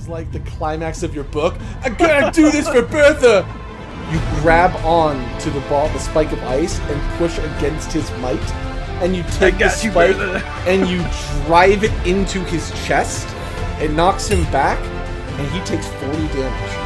like the climax of your book. I gotta do this for Bertha! You grab on to the spike of ice and push against his might. And you take the spike and you drive it into his chest. It knocks him back, and he takes 40 damage.